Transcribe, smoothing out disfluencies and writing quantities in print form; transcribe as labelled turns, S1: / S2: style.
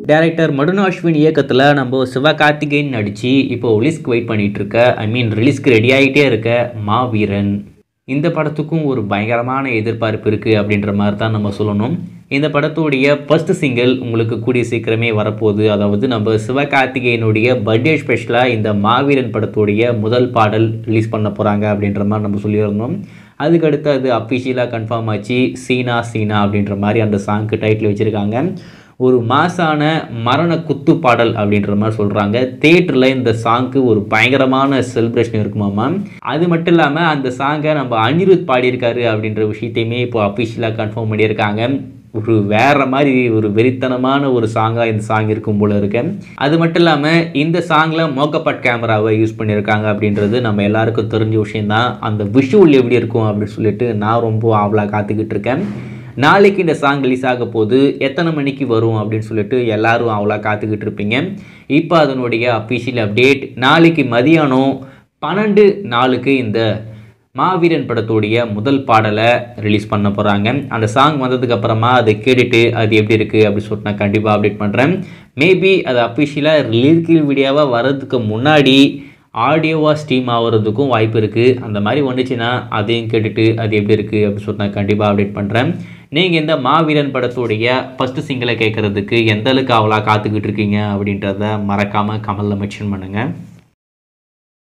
S1: Director மடுன Ashwin இயக்கத்தில் நம்ம சிவகார்த்திகேயன் நடித்து இப்போ ரிலீஸ்க்கு வெயிட் பண்ணிகிட்டு இருக்க ரிலீஸ்க்கு ரெடி ஆகிட்டே இருக்க மாவீரன். இந்த படத்துக்கும் ஒரு பயங்கரமான எதிர்பார்ப்பு இருக்குது அப்படின்ற மாதிரி தான் நம்ம சொல்லணும். இந்த படத்துடைய ஃபர்ஸ்ட் சிங்கிள் உங்களுக்கு கூடிய சீக்கிரமே வரப்போகுது. அதாவது நம்ம சிவகார்த்திகேயனுடைய பர்த்டே ஸ்பெஷலாக இந்த மாவீரன் படத்துடைய முதல் பாடல் ரிலீஸ் பண்ண போகிறாங்க அப்படின்ற மாதிரி நம்ம சொல்லியிருந்தோம். அதுக்கடுத்து அது அஃபிஷியலாக கன்ஃபார்ம் ஆச்சு. சீனா சீனா அப்படின்ற மாதிரி அந்த சாங்க்கு டைட்டில் வச்சுருக்காங்க. ஒரு மாசான மரண குத்து பாடல் அப்படின்ற மாதிரி சொல்கிறாங்க. தியேட்டரில் இந்த சாங்க்கு ஒரு பயங்கரமான செலிப்ரேஷன் இருக்குமாமா. அது மட்டும் இல்லாமல் அந்த சாங்கை நம்ம அனிருத் பாடியிருக்காரு அப்படின்ற விஷயத்தையுமே இப்போ அஃபிஷியலாக கன்ஃபார்ம் பண்ணியிருக்காங்க. ஒரு வேறு மாதிரி ஒரு வெறித்தனமான ஒரு சாங்காக இந்த சாங் இருக்கும் போல இருக்கு. அது மட்டும் இல்லாமல் இந்த சாங்கில் மோக்கப்பட் கேமராவை யூஸ் பண்ணியிருக்காங்க அப்படின்றது நம்ம எல்லாருக்கும் தெரிஞ்ச விஷயந்தான். அந்த விஷுவல் எப்படி இருக்கும் அப்படின்னு சொல்லிட்டு நான் ரொம்ப ஆவலாக காத்துக்கிட்டு இருக்கேன். நாளைக்கு இந்த சாங் ரிலீஸ் ஆக போது எத்தனை மணிக்கு வரும் அப்படின்னு சொல்லிட்டு எல்லாரும் அவ்வளோ காத்துக்கிட்டு இருப்பீங்க. இப்போ அதனுடைய அஃபிஷியல் அப்டேட் நாளைக்கு மதியானம் 12:04 இந்த மாவீரன் படத்துடைய முதல் பாடலை ரிலீஸ் பண்ண போகிறாங்க. அந்த சாங் வந்ததுக்கப்புறமா அதை கேட்டுட்டு அது எப்படி இருக்குது அப்படின்னு சொல்லிட்டு நான் கண்டிப்பாக அப்டேட் பண்ணுறேன். மேபி அது அஃபிஷியலாக ரிலீஸ் வீடியோவாக வர்றதுக்கு முன்னாடி ஆடியோவாக ஸ்ட்ரீம் ஆகிறதுக்கும் வாய்ப்பு இருக்குது. அந்த மாதிரி வந்துச்சுன்னா அதையும் கேட்டுட்டு அது எப்படி இருக்குது அப்படின்னு சொல்லிட்டு நான் கண்டிப்பாக அப்டேட் பண்ணுறேன். நீங்கள் இந்த மாவீரன் படத்துடைய ஃபஸ்ட்டு சிங்கிளை கேட்குறதுக்கு எந்த அளவுக்கு அவ்வளோ காத்துக்கிட்டு இருக்கீங்க அப்படின்றத மறக்காமல் கமெண்டில் மென்ஷன் பண்ணுங்கள்.